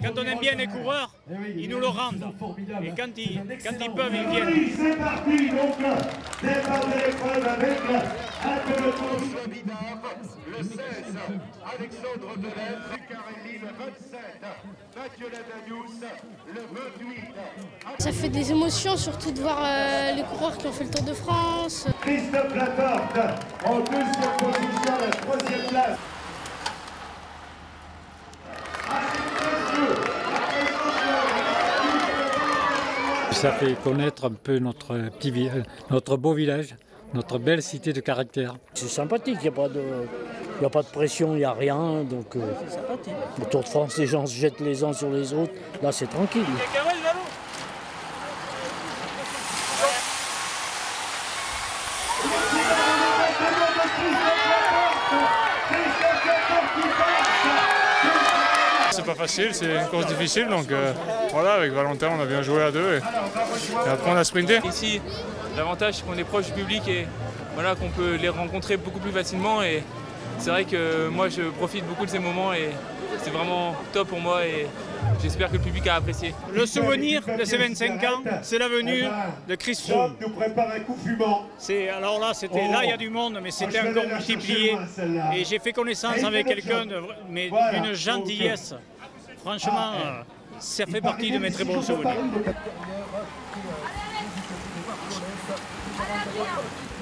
Quand on aime bien les coureurs, ils nous le rendent. Et quand ils peuvent, ils viennent. C'est parti, donc, départ de l'épreuve avec un peloton. Le 16, Alexandre Deleuze, Zuccarelli, le 27, Mathieu Ladanius, le 28. Ça fait des émotions, surtout de voir les coureurs qui ont fait le Tour de France. Christophe Laporte, en deuxième position, la troisième place. Ça fait connaître un peu notre beau village, notre belle cité de caractère. C'est sympathique, il n'y a pas de pression, il n'y a rien. Donc, le Tour de France, les gens se jettent les uns sur les autres. Là, c'est tranquille. C'est pas facile, c'est une course difficile, donc voilà, avec Valentin on a bien joué à deux et après on a sprinté. Ici, l'avantage c'est qu'on est proche du public et voilà, qu'on peut les rencontrer beaucoup plus facilement et c'est vrai que moi je profite beaucoup de ces moments et c'est vraiment top pour moi et j'espère que le public a apprécié. Le souvenir de ces 25 ans, c'est la venue de Chris Froome. nous prépare un coup fumant. Alors là, il y a du monde, mais c'était encore multiplié. Et j'ai fait connaissance avec quelqu'un d'une gentillesse. Franchement, ça fait partie de mes très bons souvenirs.